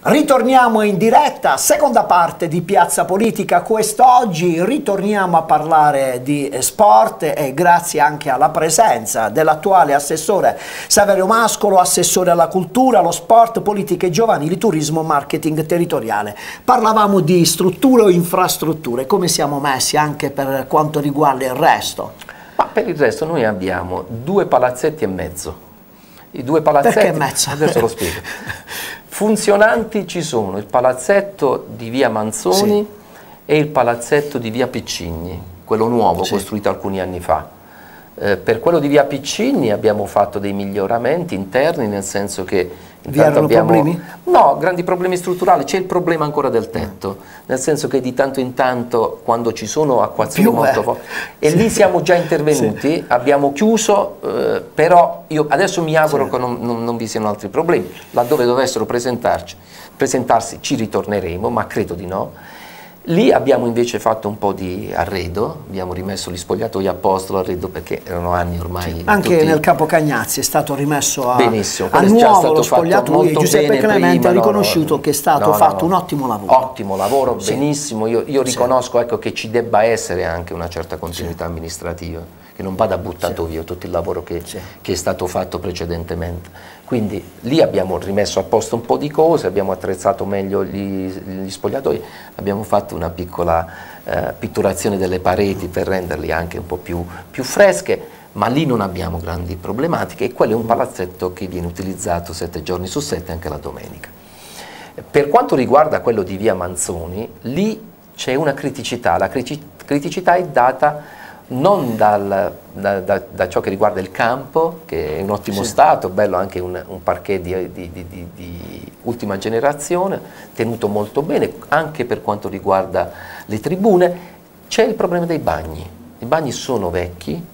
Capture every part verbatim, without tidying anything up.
Ritorniamo in diretta, seconda parte di Piazza Politica. Quest'oggi ritorniamo a parlare di sport e grazie anche alla presenza dell'attuale assessore Saverio Mascolo, assessore alla cultura, allo sport, politiche giovanili, turismo, marketing territoriale. Parlavamo di strutture o infrastrutture, come siamo messi anche per quanto riguarda il resto? Ma per il resto noi abbiamo due palazzetti e mezzo. I due palazzetti, perché mezzo? Adesso lo spiego. Funzionanti ci sono il palazzetto di via Manzoni sì. e il palazzetto di via Piccini, quello nuovo, sì. costruito alcuni anni fa. Eh, per quello di via Piccini abbiamo fatto dei miglioramenti interni, nel senso che vi erano abbiamo, problemi? No, grandi problemi strutturali. C'è il problema ancora del tetto, nel senso che di tanto in tanto quando ci sono acquazzoni Più molto forti e sì. lì siamo già intervenuti, sì. abbiamo chiuso, eh, però io adesso mi auguro sì. che non, non, non vi siano altri problemi. Laddove dovessero presentarci, presentarsi ci ritorneremo, ma credo di no. Lì abbiamo invece fatto un po' di arredo, abbiamo rimesso gli spogliatoi a posto, l'arredo, perché erano anni ormai. Sì, anche tutti... nel Capo Cagnazzi è stato rimesso a, Benissimo, a nuovo lo spogliatoio e Giuseppe Clemente prima, ha riconosciuto no, no, che è stato no, no, fatto no. un ottimo lavoro. Ottimo lavoro, sì. benissimo, io, io riconosco sì. ecco, che ci debba essere anche una certa continuità sì. amministrativa, che non vada buttato sì. via tutto il lavoro che, sì. che è stato fatto precedentemente. Quindi lì abbiamo rimesso a posto un po' di cose, abbiamo attrezzato meglio gli, gli spogliatoi, abbiamo fatto una piccola eh, pitturazione delle pareti per renderli anche un po' più, più fresche, ma lì non abbiamo grandi problematiche e quello è un palazzetto che viene utilizzato sette giorni su sette anche la domenica. Per quanto riguarda quello di via Manzoni, lì c'è una criticità, la criticità è data non dal, da, da, da ciò che riguarda il campo, che è in ottimo sì. stato, bello anche un, un parquet di, di, di, di, di ultima generazione, tenuto molto bene, anche per quanto riguarda le tribune. C'è il problema dei bagni, i bagni sono vecchi,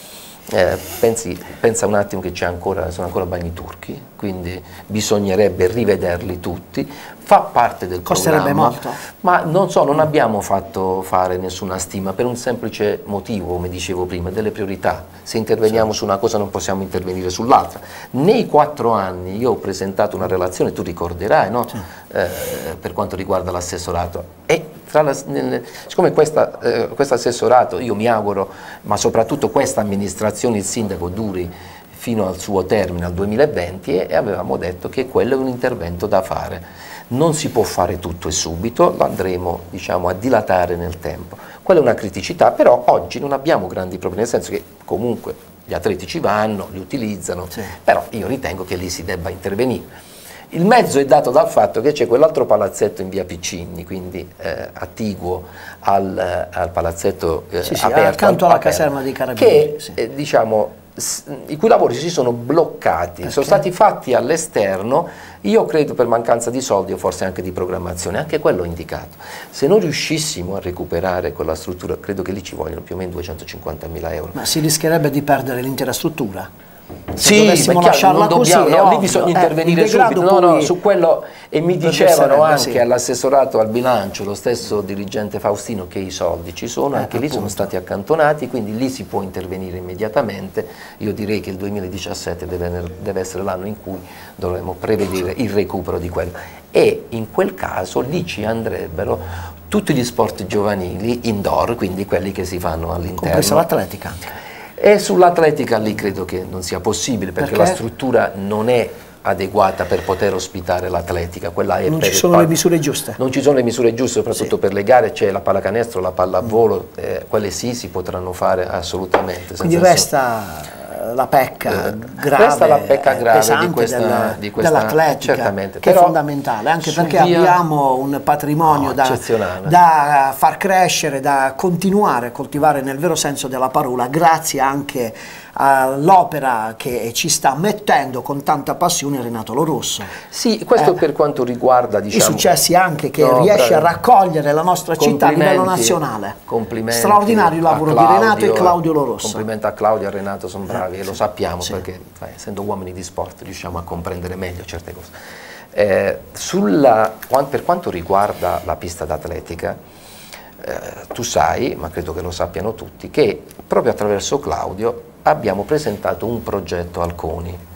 eh, pensi, pensa un attimo che c'è ancora, sono ancora bagni turchi, quindi bisognerebbe rivederli tutti. Fa parte del Costerebbe programma, molto. ma non so, non abbiamo fatto fare nessuna stima per un semplice motivo, come dicevo prima, delle priorità. Se interveniamo sì. su una cosa non possiamo intervenire sull'altra. Nei quattro anni io ho presentato una relazione, tu ricorderai, no? sì. eh, per quanto riguarda l'assessorato. E tra la, nel, siccome questo eh, assessorato, io mi auguro, ma soprattutto questa amministrazione, il sindaco duri fino al suo termine, al duemilaventi, e avevamo detto che quello è un intervento da fare. Non si può fare tutto e subito, lo andremo diciamo, a dilatare nel tempo. Quella è una criticità, però oggi non abbiamo grandi problemi, nel senso che comunque gli atleti ci vanno, li utilizzano, sì. però io ritengo che lì si debba intervenire. Il mezzo è dato dal fatto che c'è quell'altro palazzetto in via Piccini, quindi eh, attiguo al, al palazzetto eh, sì, sì, aperto, accanto alla aperto, caserma dei Carabinieri, che sì. eh, diciamo i cui lavori si sono bloccati, perché? Sono stati fatti all'esterno, io credo per mancanza di soldi o forse anche di programmazione, anche quello indicato. Se non riuscissimo a recuperare quella struttura, credo che lì ci vogliono più o meno duecentocinquantamila euro. Ma si rischierebbe di perdere l'intera struttura? Se sì, dovessimo lasciarla non così, dobbiamo, no, lì ovvio. bisogna eh, intervenire subito, no, no, su quello, e mi dicevano anche sì. all'assessorato al bilancio, lo stesso dirigente Faustino, che i soldi ci sono, eh, anche appunto. lì sono stati accantonati, quindi lì si può intervenire immediatamente. Io direi che il duemiladiciassette deve, deve essere l'anno in cui dovremo prevedere il recupero di quello, e in quel caso lì ci andrebbero tutti gli sport giovanili indoor, quindi quelli che si fanno all'interno. Compresa l'atletica. E sull'atletica lì credo che non sia possibile, perché, perché la struttura non è adeguata per poter ospitare l'atletica. Quella è non per ci sono le misure giuste. Non ci sono le misure giuste, soprattutto sì. per le gare. C'è la pallacanestro, la pallavolo, mm. eh, quelle sì si potranno fare assolutamente. Quindi resta la pecca eh, grave, resta la pecca grave di questa, della, di questa dell'atletica, certamente. che Però, è fondamentale, anche perché via... abbiamo un patrimonio no, da, da far crescere, da continuare a coltivare nel vero senso della parola, grazie anche all'opera che ci sta mettendo con tanta passione Renato Lorusso. Sì, questo eh, per quanto riguarda diciamo, i successi anche che no, riesce bravi. a raccogliere la nostra città a livello nazionale. Complimenti. Straordinario il lavoro Claudio, di Renato e Claudio Lorusso. Complimenti a Claudio e a Renato, sono bravi, eh, e lo sì, sappiamo sì. perché eh, essendo uomini di sport riusciamo a comprendere meglio certe cose. Eh, sulla, per quanto riguarda la pista d'atletica, eh, tu sai, ma credo che lo sappiano tutti, che proprio attraverso Claudio abbiamo presentato un progetto al CONI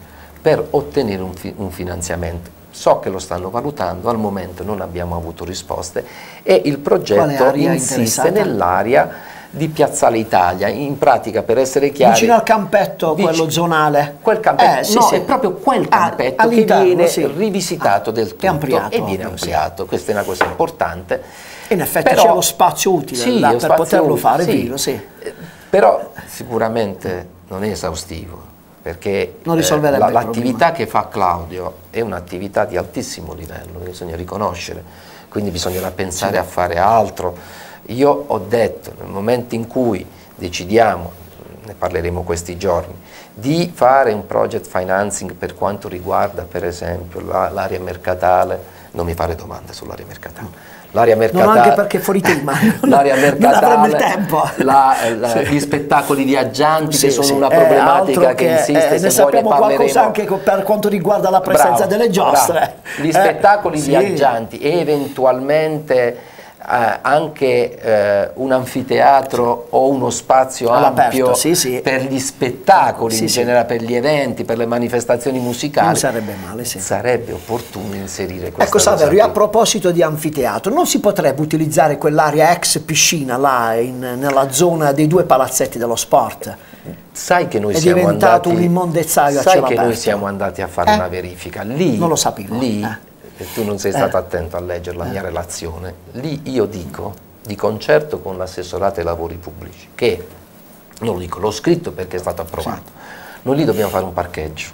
per ottenere un, fi un finanziamento. So che lo stanno valutando, al momento non abbiamo avuto risposte e il progetto insiste nell'area di Piazzale Italia, in pratica, per essere chiari, vicino al campetto, vicino, quello zonale, quel campetto, eh, sì, no, sì. È proprio quel campetto ah, che viene sì. rivisitato ah, del tutto ampliato, e viene ampliato, sì. Questa è una cosa importante. In effetti c'è lo spazio utile sì, là, per spazio poterlo utile, fare, sì. Vivo, sì. Però sicuramente non è esaustivo, perché eh, l'attività che fa Claudio è un'attività di altissimo livello, bisogna riconoscere, quindi bisognerà pensare sì. a fare altro. Io ho detto, nel momento in cui decidiamo, ne parleremo questi giorni, di fare un project financing per quanto riguarda per esempio l'area mercatale, non mi fare domande sull'area mercatale, l'area mercatale, non anche perché è fuori tema, l'area mercatale, il tempo. La, la, sì. gli spettacoli viaggianti sì, che sono sì. una problematica eh, che, che insiste, eh, ne sappiamo qualcosa anche per quanto riguarda la presenza bravo, delle giostre. Bravo. Gli spettacoli eh, viaggianti sì. e eventualmente Eh, anche eh, un anfiteatro o uno spazio ampio sì, sì. per gli spettacoli, sì, in sì. generale per gli eventi, per le manifestazioni musicali, non sarebbe male, sì. sarebbe opportuno inserire questa ecco Saverio, a proposito di anfiteatro, non si potrebbe utilizzare quell'area ex piscina là in, nella zona dei due palazzetti dello sport? Sai che noi è siamo diventato andati, un immondezzaio a sai cielo che aperto. Noi siamo andati a fare eh? una verifica lì, non lo sapevo lì eh. e tu non sei stato eh. attento a leggere la eh. mia relazione, lì io dico, di concerto con l'assessorato ai lavori pubblici, che, non lo dico, l'ho scritto perché è stato approvato, sì. noi lì dobbiamo fare un parcheggio,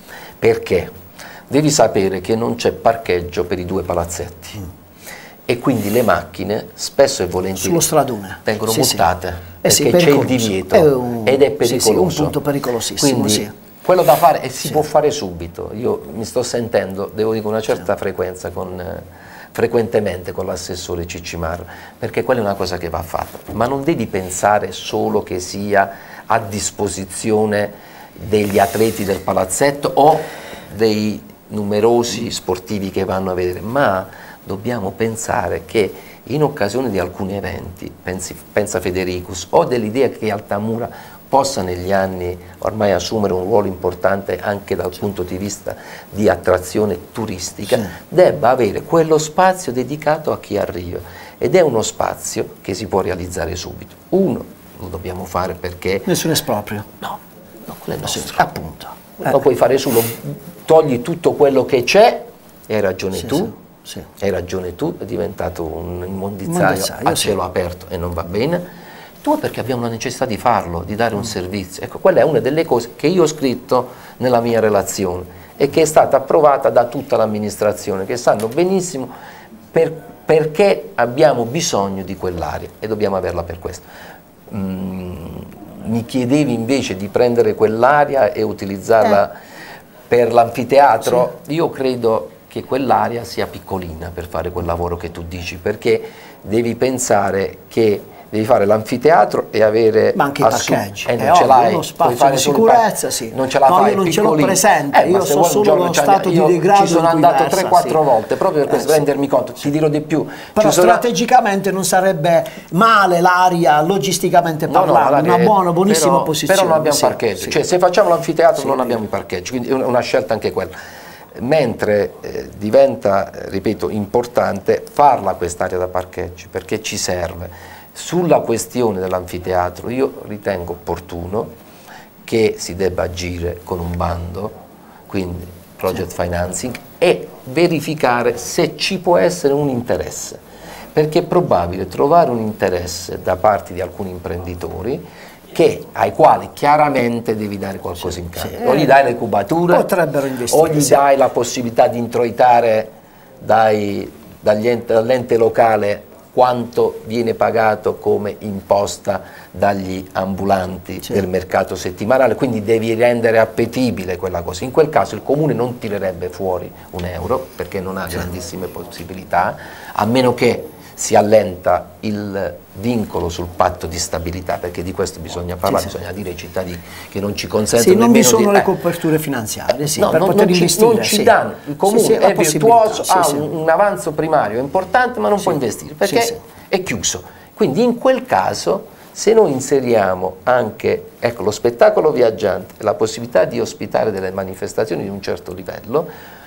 perché devi sapere che non c'è parcheggio per i due palazzetti, mm. e quindi le macchine spesso e volentieri sullo stradone vengono sì, multate, sì. perché eh sì, c'è il divieto è un, ed è pericoloso. Sì, sì, un punto pericolosissimo, quindi, sì. quello da fare e si sì. può fare subito. Io mi sto sentendo, devo dire, con una certa sì. frequenza, con, eh, frequentemente con l'assessore Ciccimarra, perché quella è una cosa che va fatta, ma non devi pensare solo che sia a disposizione degli atleti del palazzetto o dei numerosi sportivi che vanno a vedere, ma dobbiamo pensare che in occasione di alcuni eventi, pensi, pensa Federicus, o dell'idea che Altamura possa negli anni ormai assumere un ruolo importante anche dal punto di vista di attrazione turistica, sì. debba avere quello spazio dedicato a chi arriva, ed è uno spazio che si può realizzare subito. Uno, lo dobbiamo fare perché... Nessun esproprio. No, no, quello è nostro. Appunto. Lo eh. puoi fare solo, togli tutto quello che c'è, e hai ragione sì, tu, sì. Sì. hai ragione tu, è diventato un immondizzaio a cielo sì. aperto e non va bene. Tu perché abbiamo la necessità di farlo, di dare un servizio. Ecco, quella è una delle cose che io ho scritto nella mia relazione e che è stata approvata da tutta l'amministrazione, che sanno benissimo per, perché abbiamo bisogno di quell'area e dobbiamo averla per questo. Mm, mi chiedevi invece di prendere quell'area e utilizzarla eh. per l'anfiteatro? Sì. Io credo che quell'area sia piccolina per fare quel lavoro che tu dici, perché devi pensare che devi fare l'anfiteatro e avere... Ma anche i parcheggi, eh, non ce l'hai, uno spazio di sicurezza, sì. Non ce la no, fai, io non ce l'ho presente, eh, io so solo lo stato di degrado. Ci sono andato tre quattro sì. volte, proprio per questo, eh, rendermi conto, sì. ti dirò di più. Però strategicamente non sarebbe male l'area, logisticamente parlando, no, no, una buona, buonissima però, posizione. Però non abbiamo sì, parcheggi, sì. cioè se facciamo l'anfiteatro sì, non abbiamo i parcheggi, quindi è una scelta anche quella. Mentre eh, diventa, ripeto, importante farla quest'area da parcheggi, perché ci serve. Sulla questione dell'anfiteatro io ritengo opportuno che si debba agire con un bando, quindi project sì. financing, e verificare se ci può essere un interesse, perché è probabile trovare un interesse da parte di alcuni imprenditori che, ai quali chiaramente devi dare qualcosa sì, in cambio, sì. o gli dai le cubature, potrebbero investire, o gli sì. dai la possibilità di introitare dall'ente locale quanto viene pagato come imposta dagli ambulanti sì. del mercato settimanale, quindi devi rendere appetibile quella cosa. In quel caso il comune non tirerebbe fuori un euro perché non ha sì. grandissime possibilità, a meno che si allenta il vincolo sul patto di stabilità, perché di questo bisogna parlare, sì, sì. bisogna dire ai cittadini che non ci consentono sì, non vi sono di, le eh, coperture finanziarie sì, no, per non, poter non investire. Ci, non ci sì. danno, il comune sì, sì, è virtuoso, sì, ha sì. Un, un avanzo primario importante ma non sì. può investire perché sì, sì. è chiuso. Quindi in quel caso Se noi inseriamo anche, ecco, lo spettacolo viaggiante, la possibilità di ospitare delle manifestazioni di un certo livello,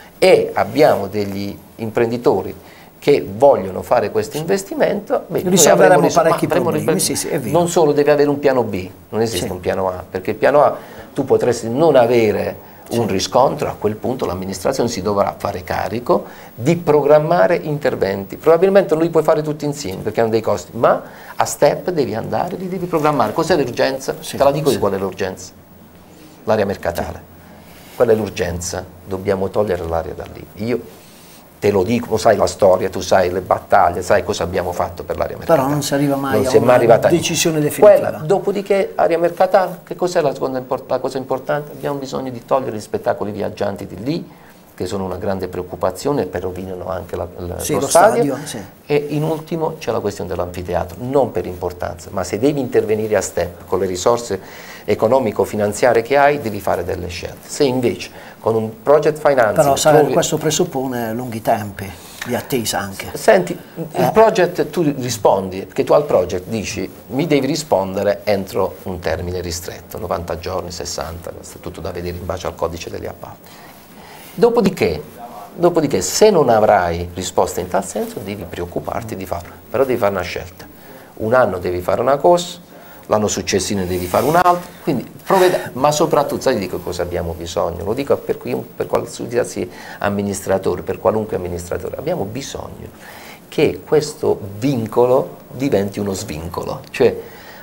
e abbiamo degli imprenditori che vogliono fare questo investimento, beh, risolveremo parecchi problemi. Sì, sì, non solo, deve avere un piano B, non esiste sì. un piano A, perché il piano A tu potresti non avere un riscontro, a quel punto l'amministrazione si dovrà fare carico di programmare interventi. Probabilmente non li puoi fare tutti insieme perché hanno dei costi, ma a step devi andare, li devi programmare. Cos'è l'urgenza? Sì, Te la dico sì. di qual è l'urgenza? L'area mercatale. Sì. Qual è l'urgenza? Dobbiamo togliere l'area da lì. Io te lo dico, lo sai la storia, tu sai le battaglie, sai cosa abbiamo fatto per l'area mercatale. Però non si arriva mai non a si una mai arrivata decisione definitiva. Quella, dopodiché, area mercatale, che cos'è la, la cosa importante? Abbiamo bisogno di togliere gli spettacoli viaggianti di lì, che sono una grande preoccupazione, però rovinano anche la, la, sì, lo, lo stadio, stadio sì. E in ultimo c'è la questione dell'anfiteatro, non per importanza, ma se devi intervenire a step con le risorse economico-finanziarie che hai, devi fare delle scelte. Se invece con un project financing... Però sai, trovi... questo presuppone lunghi tempi di attesa anche. Senti, eh. il project tu rispondi, perché tu al project dici mi devi rispondere entro un termine ristretto, novanta giorni, sessanta, questo è tutto da vedere in base al codice degli appalti. Dopodiché, dopodiché se non avrai risposta in tal senso devi preoccuparti di farlo, però devi fare una scelta. Un anno devi fare una cosa, l'anno successivo ne devi fare un'altra, quindi provveda, ma soprattutto sai dico cosa abbiamo bisogno, lo dico per, per qualsiasi amministratore, per qualunque amministratore, abbiamo bisogno che questo vincolo diventi uno svincolo, cioè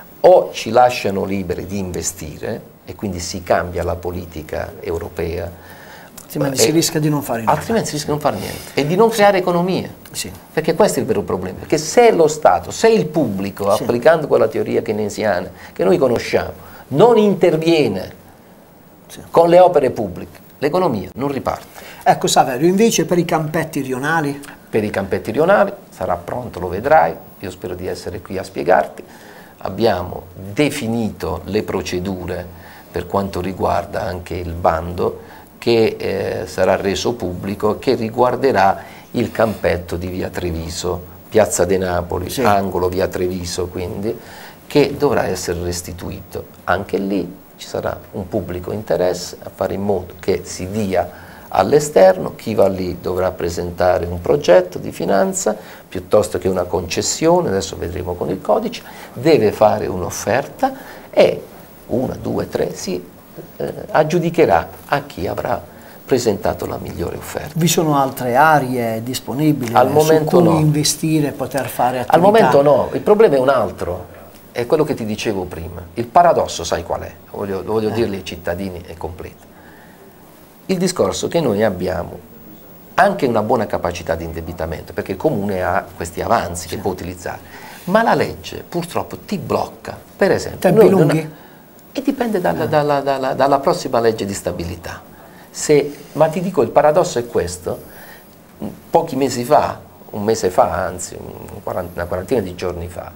o ci lasciano liberi di investire e quindi si cambia la politica europea, altrimenti si rischia di non fare niente. Altrimenti si rischia di non fare niente e di non creare economie. Sì. Perché questo è il vero problema. Perché se lo Stato, se il pubblico, sì. applicando quella teoria keynesiana che noi conosciamo, non interviene sì. con le opere pubbliche, l'economia non riparte. Ecco Saverio, invece per i campetti rionali? Per i campetti rionali sarà pronto, lo vedrai, io spero di essere qui a spiegarti. Abbiamo definito le procedure per quanto riguarda anche il bando che eh, sarà reso pubblico, che riguarderà il campetto di via Treviso, piazza De Napoli, sì. angolo via Treviso, quindi, che dovrà essere restituito. Anche lì ci sarà un pubblico interesse a fare in modo che si dia all'esterno, chi va lì dovrà presentare un progetto di finanza piuttosto che una concessione, adesso vedremo con il codice, deve fare un'offerta e una, due, tre, si Eh, aggiudicherà a chi avrà presentato la migliore offerta. Vi sono altre aree disponibili al momento su cui no. investire e poter fare attività? Al momento no, il problema è un altro, è quello che ti dicevo prima. Il paradosso sai qual è? Voglio, lo voglio eh. dirli ai cittadini, è completo. Il discorso che noi abbiamo anche una buona capacità di indebitamento, perché il comune ha questi avanzi sì. che può utilizzare, ma la legge purtroppo ti blocca. Per esempio, tempi lunghi? E dipende dalla, dalla, dalla, dalla prossima legge di stabilità. Se, ma ti dico, il paradosso è questo, pochi mesi fa, un mese fa, anzi una quarantina di giorni fa,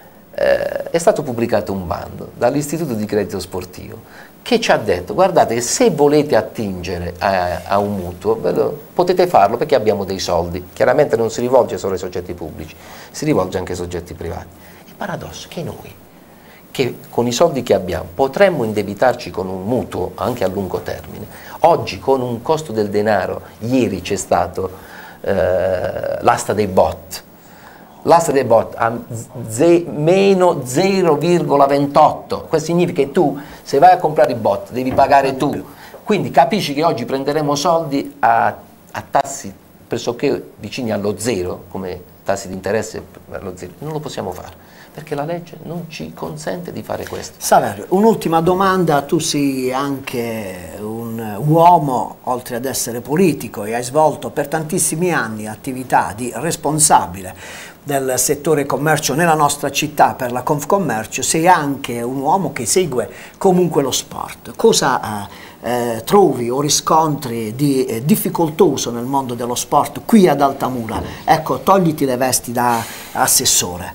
eh, è stato pubblicato un bando dall'Istituto di Credito Sportivo che ci ha detto, guardate che se volete attingere a, a un mutuo, potete farlo perché abbiamo dei soldi. Chiaramente non si rivolge solo ai soggetti pubblici, si rivolge anche ai soggetti privati. Il paradosso è che noi, che con i soldi che abbiamo potremmo indebitarci con un mutuo anche a lungo termine. Oggi con un costo del denaro, ieri c'è stato eh, l'asta dei bot, l'asta dei bot a meno zero virgola ventotto, questo significa che tu se vai a comprare i bot devi pagare tu, quindi capisci che oggi prenderemo soldi a, a tassi pressoché vicini allo zero, come tassi di interesse allo zero, non lo possiamo fare. Perché la legge non ci consente di fare questo. Saverio, un'ultima domanda, tu sei anche un uomo, oltre ad essere politico, e hai svolto per tantissimi anni attività di responsabile del settore commercio nella nostra città per la Confcommercio, sei anche un uomo che segue comunque lo sport. Cosa eh, eh, trovi o riscontri di eh, difficoltoso nel mondo dello sport qui ad Altamura? Ecco, togliti le vesti da assessore.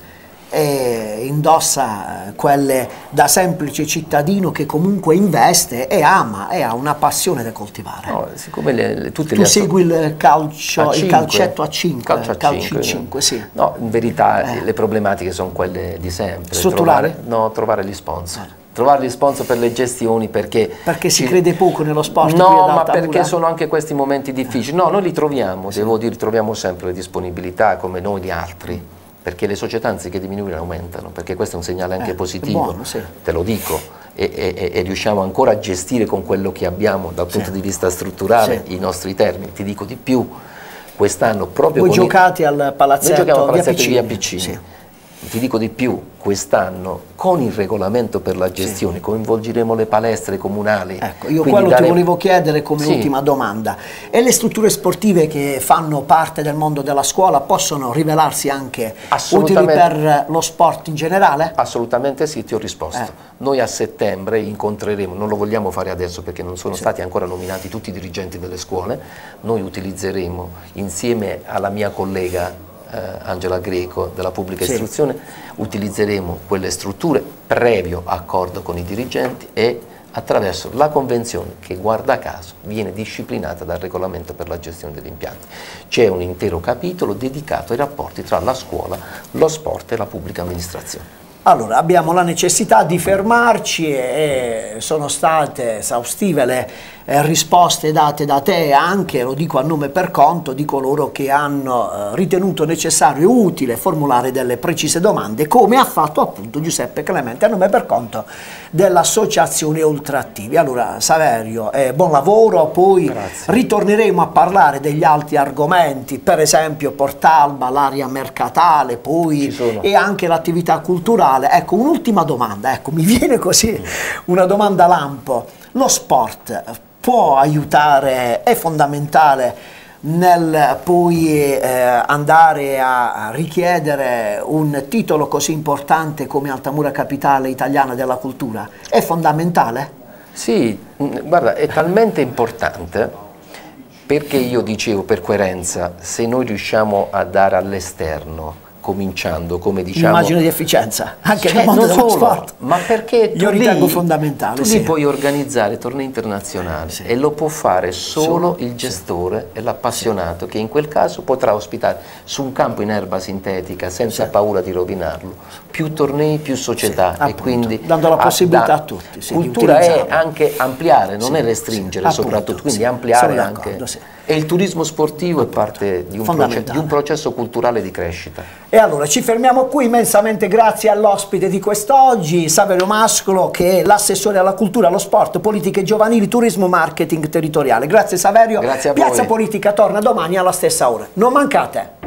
e indossa quelle da semplice cittadino che comunque investe e ama e ha una passione da coltivare. No, siccome le, le, tutte tu le segui il calcio, il calcetto a cinque, calcio a calcio cinque, sì. No, in verità eh. le problematiche sono quelle di sempre. Strutturali? Trovare, no, trovare gli sponsor. Eh. Trovare gli sponsor per le gestioni perché... Perché si ci... crede poco nello sport? No, ma perché sono anche questi momenti difficili. No, noi li troviamo, sì. devo dire, troviamo sempre le disponibilità come noi gli altri, perché le società anziché diminuire aumentano, perché questo è un segnale anche eh, positivo, buono, sì. te lo dico, e, e, e riusciamo ancora a gestire con quello che abbiamo dal punto sì. di vista strutturale sì. i nostri termini. Ti dico di più, quest'anno proprio... Voi con giocate il... al palazzetto, noi giochiamo al palazzetto via via Piccini. Sì. Ti dico di più, quest'anno con il regolamento per la gestione sì. coinvolgeremo le palestre comunali. Ecco, io quello dare... ti volevo chiedere come sì. ultima domanda. E le strutture sportive che fanno parte del mondo della scuola possono rivelarsi anche utili per lo sport in generale? Assolutamente sì, ti ho risposto. Eh. Noi a settembre incontreremo, non lo vogliamo fare adesso perché non sono sì. stati ancora nominati tutti i dirigenti delle scuole, noi utilizzeremo insieme alla mia collega Eh, Angela Greco della pubblica sì. istruzione, utilizzeremo quelle strutture previo accordo con i dirigenti e attraverso la convenzione che guarda caso viene disciplinata dal regolamento per la gestione degli impianti. C'è un intero capitolo dedicato ai rapporti tra la scuola, lo sport e la pubblica amministrazione. Allora, abbiamo la necessità di fermarci e sono state esaustive le eh, risposte date da te, anche, lo dico a nome per conto, di coloro che hanno eh, ritenuto necessario e utile formulare delle precise domande, come ha fatto appunto Giuseppe Clemente, a nome per conto dell'Associazione Ultrattivi. Allora, Saverio, eh, buon lavoro, poi Grazie. ritorneremo a parlare degli altri argomenti, per esempio Portalba, l'area mercatale, poi e anche l'attività culturale. Ecco, un'ultima domanda, ecco, mi viene così una domanda lampo. Lo sport può aiutare, è fondamentale nel poi eh, andare a richiedere un titolo così importante come Altamura Capitale Italiana della Cultura? È fondamentale? Sì, guarda, è talmente importante perché io dicevo per coerenza, se noi riusciamo a dare all'esterno, cominciando, come diciamo... Immagine di efficienza, anche cioè, nel mondo dello solo, sport. Ma perché tu Io ritengo lì, fondamentale. Tu sì. lì puoi organizzare tornei internazionali sì. e lo può fare solo, solo il gestore sì. e l'appassionato sì. che in quel caso potrà ospitare su un campo in erba sintetica senza sì. paura di rovinarlo, più tornei, più società sì, e appunto, quindi... dando la possibilità a, a tutti. Sì, cultura è anche ampliare, non sì, è restringere sì, soprattutto, appunto, quindi sì, ampliare anche... Sì. E il turismo sportivo appunto, è parte di un, proce di un processo culturale di crescita. E allora ci fermiamo qui, immensamente grazie all'ospite di quest'oggi, Saverio Mascolo, che è l'assessore alla cultura, allo sport, politiche giovanili, turismo, marketing territoriale. Grazie Saverio. Grazie a Piazza voi. Politica torna domani alla stessa ora. Non mancate!